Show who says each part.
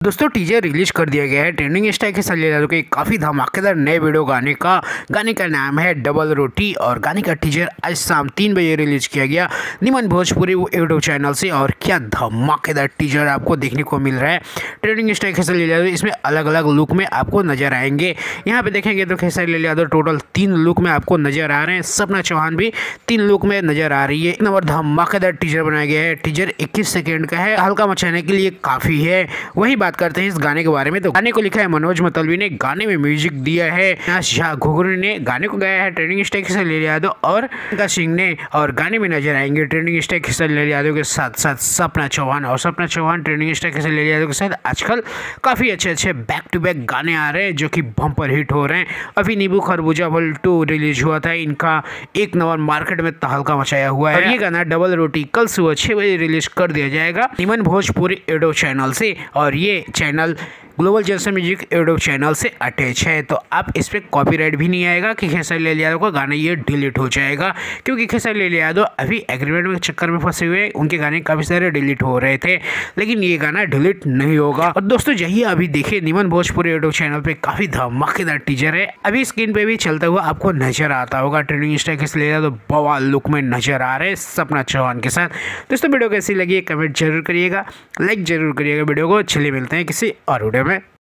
Speaker 1: दोस्तों teaser release कर दिया गया है ट्रेंडिंग स्टार के संजय यादव के काफ़ी धमाकेदार नए वीडियो गाने का नाम है डबल रोटी और गाने का टीजर आज शाम 3 बजे रिलीज किया गया निमन भोजपुरी यूट्यूब चैनल से। और क्या धमाकेदार टीजर आपको देखने को मिल रहा है। ट्रेंडिंग स्टार खेसारी यादव इसमें अलग अलग लुक में आपको नजर आएंगे। यहाँ पे देखेंगे तो खेसारी यादव टोटल 3 लुक में आपको नजर आ रहे हैं। सपना चौहान भी 3 लुक में नजर आ रही है। एक नंबर धमाकेदार टीजर बनाया गया है। टीजर 21 सेकेंड का है, हल्का मचाने के लिए काफ़ी है। वही बात करते हैं इस गाने के बारे में, तो गाने को लिखा है मनोज मतलबी ने, गाने में म्यूजिक दिया है शाह घुघरी ने, गाने को गाया है ट्रेंडिंग स्टार खेसारी यादव और का सिंह ने। और गाने में नजर आएंगे ट्रेंडिंग स्टार खेसारी यादव के साथ साथ सपना चौहान। और सपना चौहान ट्रेंडिंग स्टार खेसारी यादव के साथ आजकल काफ़ी अच्छे बैक टू बैक गाने आ रहे हैं जो कि बम्पर हिट हो रहे हैं। अभी नींबू खरबूजा vol 2 रिलीज हुआ था, इनका 1 नंबर मार्केट में तहलका मचाया हुआ है। और ये गाना डबल रोटी कल सुबह 6 बजे रिलीज कर दिया जाएगा निमन भोजपुरी यूट्यूब चैनल से। और ये channel global Jalsa music YouTube channel से अटैच है, तो आप इस पर कॉपीराइट भी नहीं आएगा कि खेसारी यादव का गाना ये डिलीट हो जाएगा, क्योंकि खेसारी यादव अभी एग्रीमेंट में चक्कर में फंसे हुए, उनके गाने काफ़ी सारे डिलीट हो रहे थे, लेकिन ये गाना डिलीट नहीं होगा। और दोस्तों यही अभी देखिए निमन भोजपुरी यूट्यूब चैनल पे काफ़ी धमाकेदार टीजर है, अभी स्क्रीन पे भी चलता हुआ आपको नजर आता होगा। ट्रेंडिंग स्टार खेसारी यादव बवाल लुक में नजर आ रहे हैं सपना चौहान के साथ। दोस्तों वीडियो कैसी लगी कमेंट जरूर करिएगा, लाइक जरूर करिएगा वीडियो को। चलिए मिलते हैं किसी और वीडियो में।